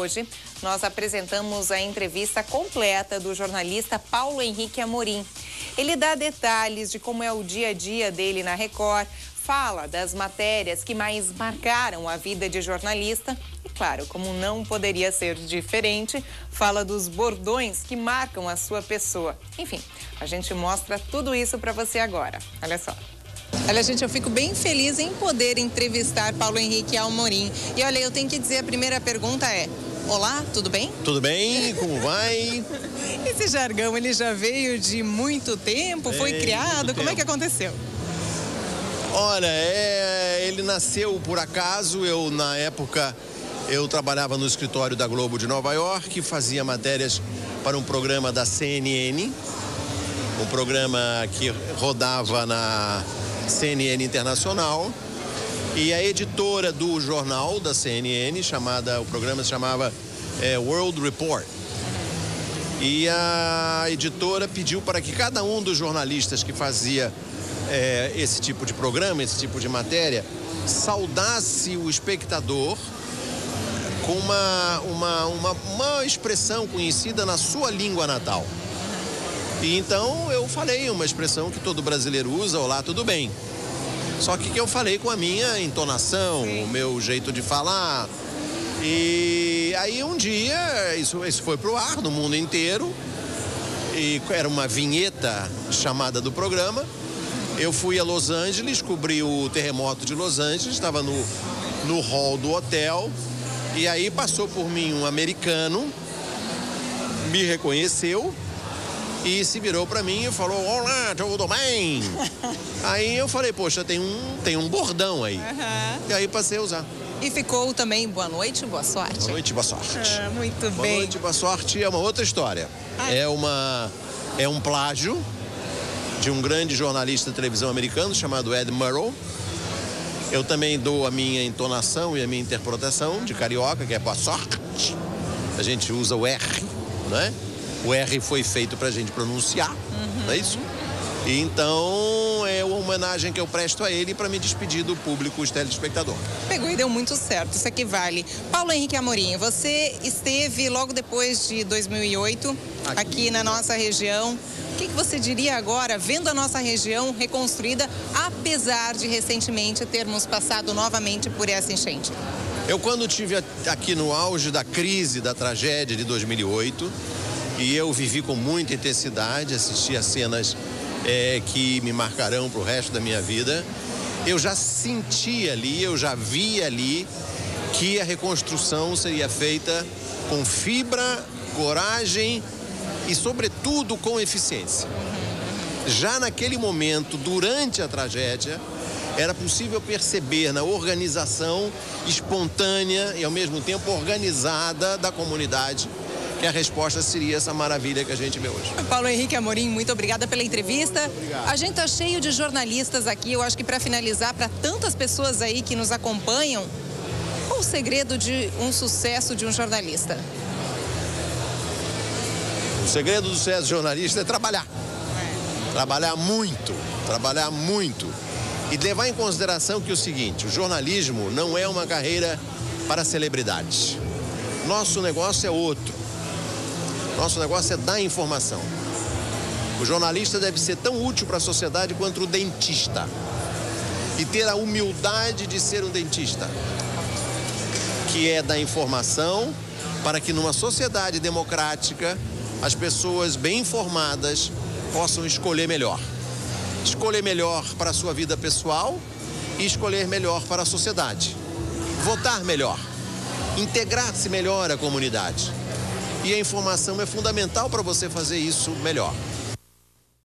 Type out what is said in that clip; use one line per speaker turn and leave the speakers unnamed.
hoje, nós apresentamos a entrevista completa do jornalista Paulo Henrique Amorim. Ele dá detalhes de como é o dia a dia dele na Record, fala das matérias que mais marcaram a vida de jornalista e, claro, como não poderia ser diferente, fala dos bordões que marcam a sua pessoa. Enfim, a gente mostra tudo isso para você agora. Olha só. Olha, gente, eu fico bem feliz em poder entrevistar Paulo Henrique Amorim. E olha, eu tenho que dizer, a primeira pergunta é: olá, tudo bem?
Tudo bem? Como vai?
Esse jargão, ele já veio de muito tempo? Foi criado? Como é que aconteceu?
Olha, ele nasceu por acaso. Na época, eu trabalhava no escritório da Globo de Nova York, fazia matérias para um programa da CNN, um programa que rodava na CNN Internacional, e a editora do jornal da CNN, o programa se chamava World Report. E a editora pediu para que cada um dos jornalistas que fazia esse tipo de programa, esse tipo de matéria, saudasse o espectador com uma expressão conhecida na sua língua natal. E então eu falei uma expressão que todo brasileiro usa: olá, tudo bem? Só que eu falei com a minha entonação, o meu jeito de falar. E aí um dia, isso foi pro ar no mundo inteiro, e era uma vinheta chamada do programa. Eu fui a Los Angeles, cobri o terremoto de Los Angeles, estava no hall do hotel, e aí passou por mim um americano, me reconheceu e se virou para mim e falou: olá, tudo bem? Aí eu falei: poxa, tem um bordão aí. E aí passei a usar.
E ficou também boa noite, boa sorte?
Boa noite, boa sorte.
Muito bem.
Boa noite, boa sorte é uma outra história. É um plágio de um grande jornalista de televisão americano chamado Ed Murrow. Eu também dou a minha entonação e a minha interpretação de carioca, que é boa sorte. A gente usa o R, né? O R foi feito pra gente pronunciar, não é isso? E então é uma homenagem que eu presto a ele para me despedir do público, os telespectadores.
Pegou e deu muito certo, isso aqui vale. Paulo Henrique Amorim, você esteve logo depois de 2008 aqui na nossa região. O que você diria agora, vendo a nossa região reconstruída, apesar de recentemente termos passado novamente por essa enchente?
Eu, quando estive aqui no auge da crise, da tragédia de 2008, e eu vivi com muita intensidade, assisti a cenas que me marcarão para o resto da minha vida, eu já senti ali, eu já vi ali que a reconstrução seria feita com fibra, coragem e, sobretudo, com eficiência. Já naquele momento, durante a tragédia, era possível perceber na organização espontânea e, ao mesmo tempo, organizada da comunidade que a resposta seria essa maravilha que a gente vê hoje.
Paulo Henrique Amorim, muito obrigada pela entrevista.
Obrigado.
A gente tá cheio de jornalistas aqui. Eu acho que, para finalizar, para tantas pessoas aí que nos acompanham, qual o segredo de um sucesso de um jornalista?
O segredo do sucesso de jornalista é trabalhar. Trabalhar muito, trabalhar muito. E levar em consideração que é o seguinte: o jornalismo não é uma carreira para celebridades. Nosso negócio é outro. Nosso negócio é dar informação. O jornalista deve ser tão útil para a sociedade quanto o dentista. E ter a humildade de ser um dentista, que é dar informação para que numa sociedade democrática as pessoas bem informadas possam escolher melhor. Escolher melhor para a sua vida pessoal e escolher melhor para a sociedade. Votar melhor. Integrar-se melhor à comunidade. E a informação é fundamental para você fazer isso melhor.